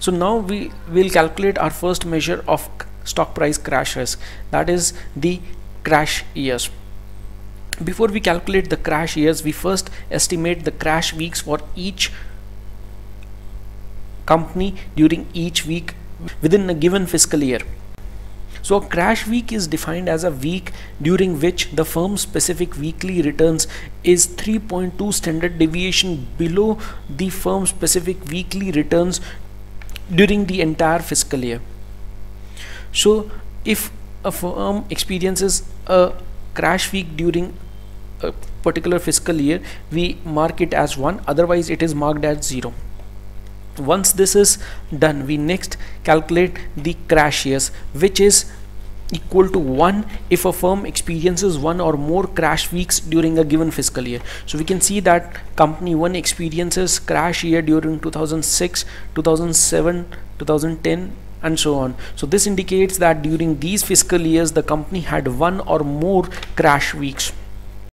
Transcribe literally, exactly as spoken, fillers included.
So now we will calculate our first measure of stock price crash risk, that is the crash years. Before we calculate the crash years, we first estimate the crash weeks for each company during each week within a given fiscal year. So a crash week is defined as a week during which the firm's specific weekly returns is three point two standard deviation below the firm's specific weekly returns during the entire fiscal year. So if a firm experiences a crash week during a particular fiscal year, we mark it as one, otherwise it is marked as zero. Once this is done, we next calculate the crash years, which is equal to one if a firm experiences one or more crash weeks during a given fiscal year. So we can see that company one experiences crash year during two thousand six, two thousand seven, two thousand ten and so on. So this indicates that during these fiscal years the company had one or more crash weeks.